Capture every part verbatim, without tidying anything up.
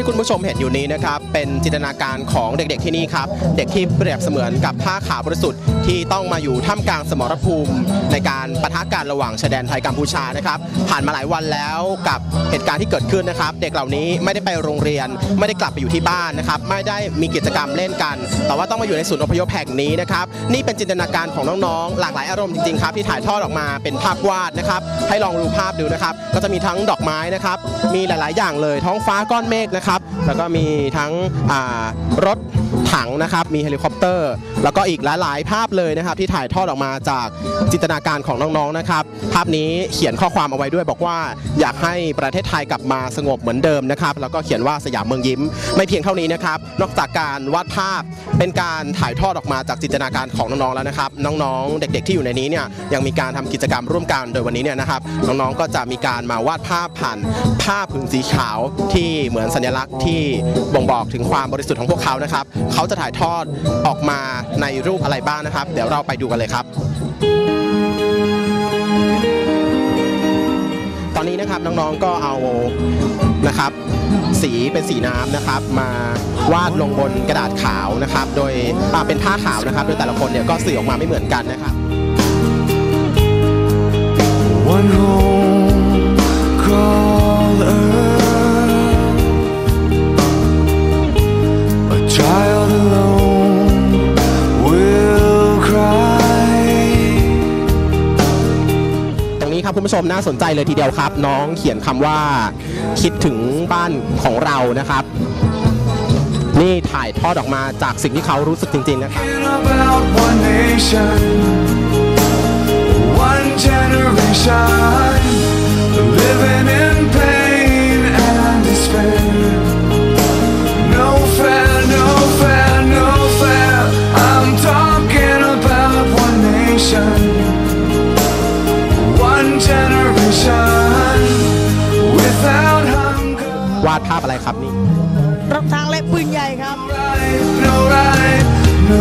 ที่คุณผู้ชมเห็นอยู่นี้นะครับเป็นจินตนาการของเด็กๆที่นี่ครับเด็กที่เปรียบเสมือนกับผ้าขาวบริสุทธิ์ที่ต้องมาอยู่ท่ามกลางสมรภูมิในการปะทะกันระหว่างชายแดนไทยกัมพูชานะครับผ่านมาหลายวันแล้วกับเหตุการณ์ที่เกิดขึ้นนะครับเด็กเหล่านี้ไม่ได้ไปโรงเรียนไม่ได้กลับไปอยู่ที่บ้านนะครับไม่ได้มีกิจกรรมเล่นกันแต่ว่าต้องมาอยู่ในศูนย์อพยพแห่งนี้นะครับนี่เป็นจินตนาการของน้องๆหลากหลายอารมณ์จริงๆครับที่ถ่ายทอดออกมาเป็นภาพวาดนะครับให้ลองดูภาพดูนะครับก็จะมีทั้งดอกไม้นะครับมีหลายๆอย่างเลยท้องฟ้าก้อนเมฆนะครับแล้วก็มีทั้งรถถังนะครับมีเฮลิคอปเตอร์แล้วก็อีกหลายๆภาพเลยนะครับที่ถ่ายทอดออกมาจากจินตนาการของน้องๆนะครับภาพนี้เขียนข้อความเอาไว้ด้วยบอกว่าอยากให้ประเทศไทยกลับมาสงบเหมือนเดิมนะครับแล้วก็เขียนว่าสยามเมืองยิ้มไม่เพียงเท่านี้นะครับนอกจากการวาดภาพเป็นการถ่ายทอดออกมาจากจินตนาการของน้องๆแล้วนะครับน้องๆเด็กๆที่อยู่ในนี้เนี่ยยังมีการทำกิจกรรมร่วมกันโดยวันนี้เนี่ยนะครับน้องๆก็จะมีการมาวาดภาพผ่านผ้าผืนสีขาวที่เหมือนสัญลักษณ์ที่บ่งบอกถึงความบริสุทธิ์ของพวกเขานะครับเขาจะถ่ายทอดออกมาในรูปอะไรบ้างนะครับเดี๋ยวเราไปดูกันเลยครับตอนนี้นะครับน้องๆก็เอานะครับสีเป็นสีน้ำนะครับมาวาดลงบนกระดาษขาวนะครับโดยเป็นผ้าขาวนะครับโดยแต่ละคนเนี่ยก็สื่อออกมาไม่เหมือนกันนะครับ One home called Earth, a child alone will cry ตรงนี้ครับคุณผู้ชมน่าสนใจเลยทีเดียวครับน้องเขียนคำว่าคิดถึงบ้านของเรานะครับนี่ถ่ายทอดออกมาจากสิ่งที่เขารู้สึกจริงๆนะครับOne generation living in pain and despair. No fair, no fair, no fair. I'm talking about one nation, one generation without hunger. วาดภาพอะไรครับนี่รถถังและปืนใหญ่ครับ No right, no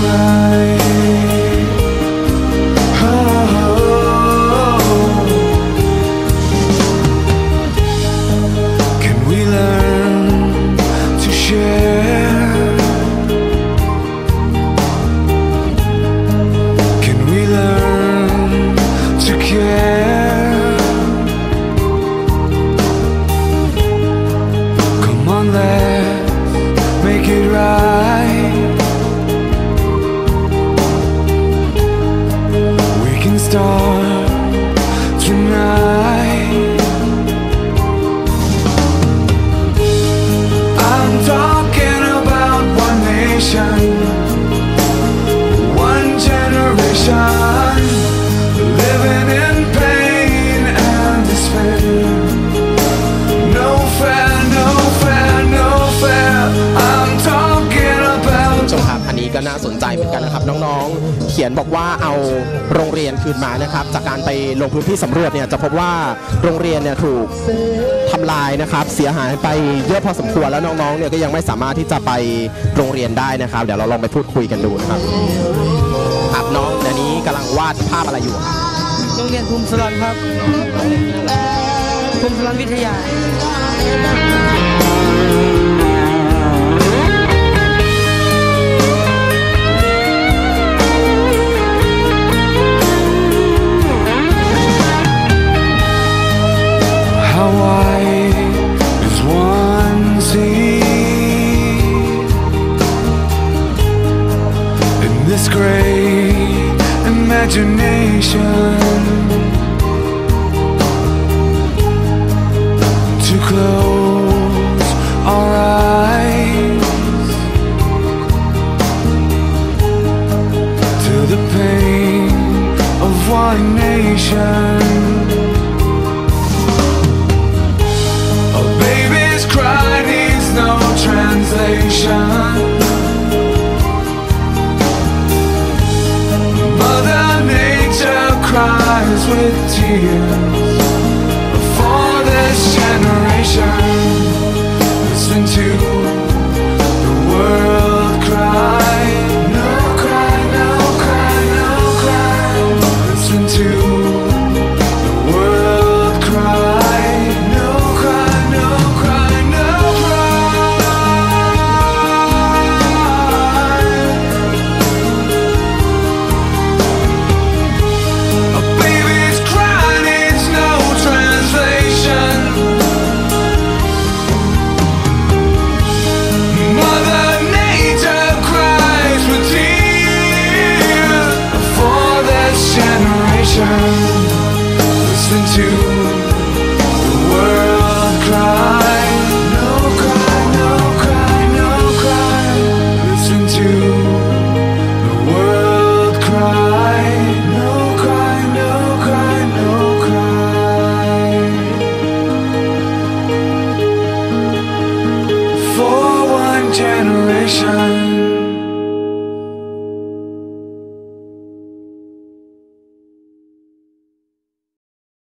right.ก็น่าสนใจเหมือนกันนะครับน้องๆเขียนบอกว่าเอาโรงเรียนคืนมานะครับจากการไปลงพื้นที่สำรวจเนี่ยจะพบว่าโรงเรียนเนี่ยถูกทำลายนะครับเสียหายไปเยอะพอสมควรแล้วน้องๆเนี่ยก็ยังไม่สามารถที่จะไปโรงเรียนได้นะครับเดี๋ยวเราลองไปพูดคุยกันดูนะครับครับน้องเดี๋ยวนี้กำลังวาดภาพอะไรอยู่ครับโรงเรียนภูมิสลันครับภูมิสลันวิทยา This great imagination to close our eyes to the pain of one nation. A baby's cry needs no translation.Cries with tears for this generation. Listen to